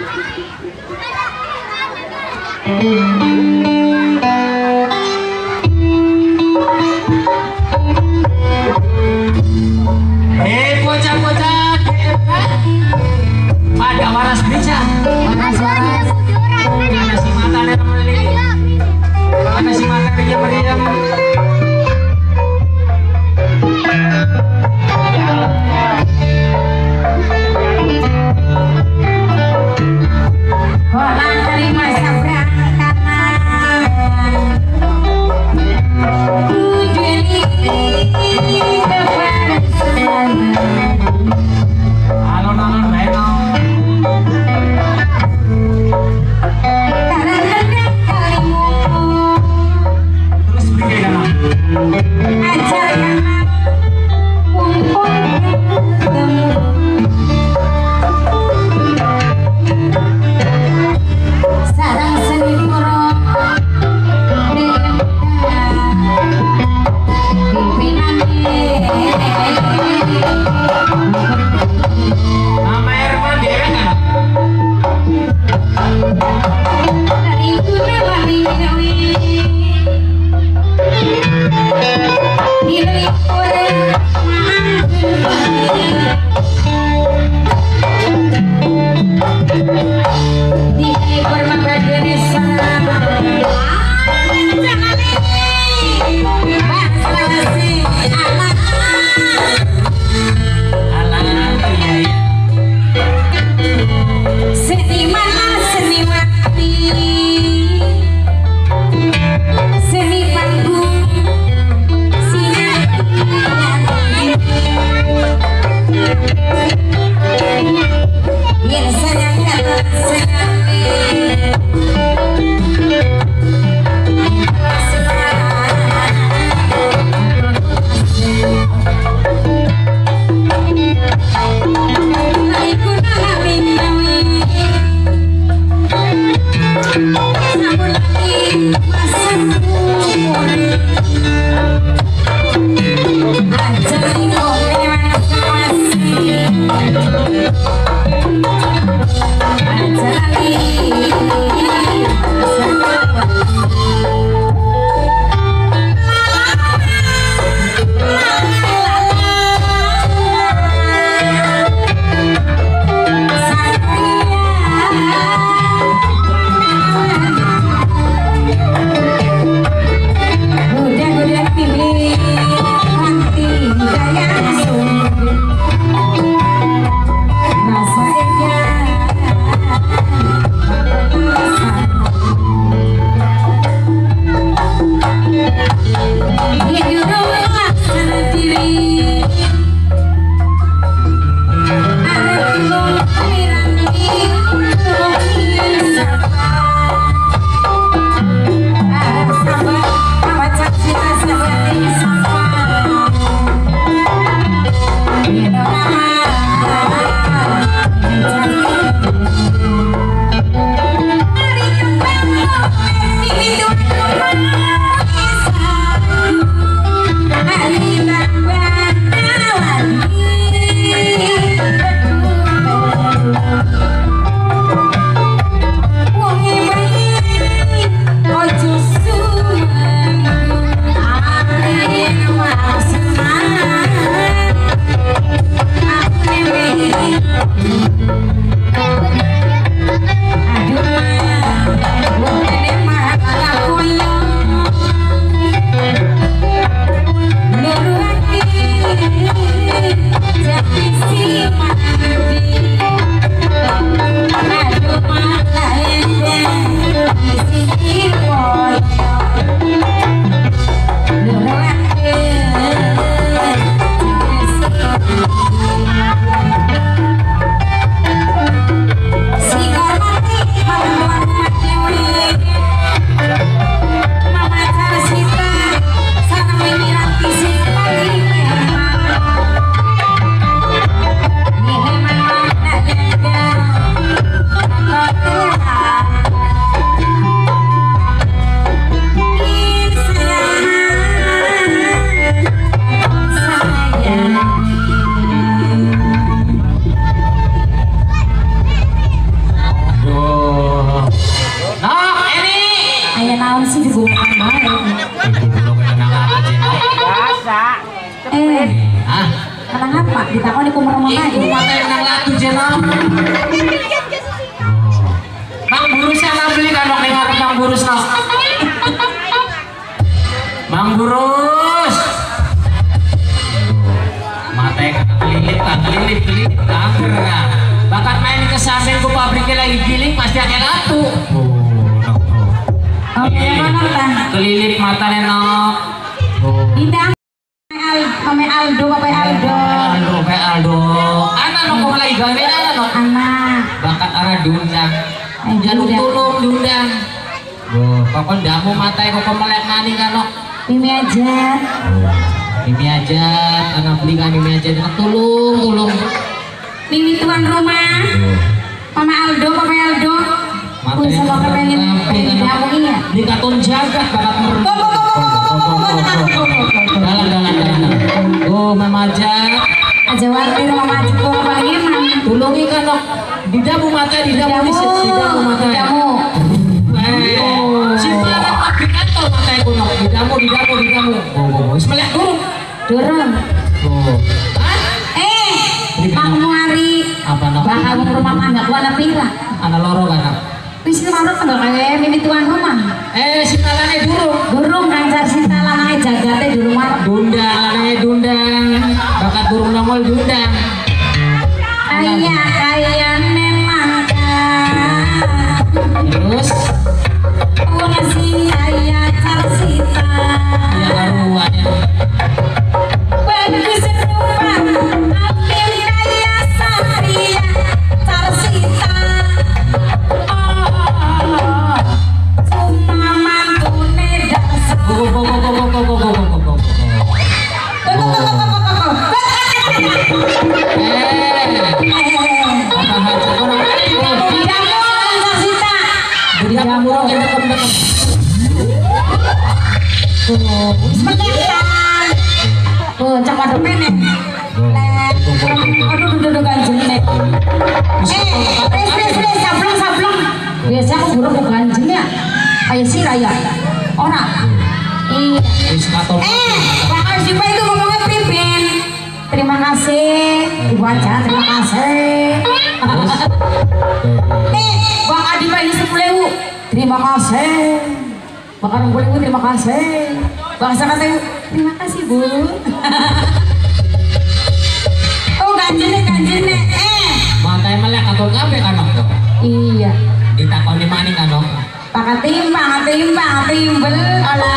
Bocah-bocah pada waras beca. Mana si mata ada melihat. Mana si mata dia meriam. Orang dari masa berangkatan tujuan kepada alon-alon menong karena kalimu terus pergi dalam ajarkan kumpul ketemu sarang seni puro nama Herman dia kan dari kuna bali gawi nilai orang di ekor mata desa Anjay, Nang apa? Ditakoni ku meremang aja. Iku matanya nang latu jenam. Mang burus yang beli kan ning ngarep Mang burus no. Mang burus. Matanya kelilip angker kan. Bakat main ke samping ku pabriknya lagi giling pasti ada latu. Oke, mana kelilip matanya no. Indah Pame Aldo, Papa Aldo. Anak no kok lagi gangguin anak no. Anak. Bakat arah diundang. Jaluk tulung diundang. Kok ndamu matanya kok melek nani kan no. Mimi aja. Mimi aja, anak beli kan Mimi aja dengan tulung. Mimi tuan rumah. Mama Aldo, Papa Aldo. Matanya sama kepengen jamu ini ya. Di katon jagat bakat merem. Dalan. Oh, Mama aja. Aja warti Mama aja kok apalagi emang. Tulungi kan no. Di damu mata, di damu mata. Jamu. Simpanan pabrik kantor matanya kuno. Di damu. Wis melek durung. Mang Muari. Apa no? Bakal mau rumah mangga ku ana pira? Ana loro kan. Wis loro kan kayak Mimi tuan rumah. Sintalane Durung kan jar sinta lanange jagate di rumah. Lanange dundang. Bakat durung nongol dundang. Kaya memang Terus Una si kaya carsita. ya karuannya. Bagus serupan Atim kaya satria carsita. Cuma mantune dasar. Cakap penek. Aduh ganjeng nek. Sablong. Biasa aku burung ke ganjeng ya. Kayak si Raya. Orang. Iya. Bakal Sipa itu ngomongnya priben. Terima kasih. Ibu aja terima kasih. Bakal dibayar 10.000. Terima kasih. Bakal 20.000 terima kasih. Bangsa kata terima kasih Bu. Oh ganjene. Matanya melek atau ngabe kan no? Iya. Ditakoni maning kan no? Pakai timbang, timbel. Ala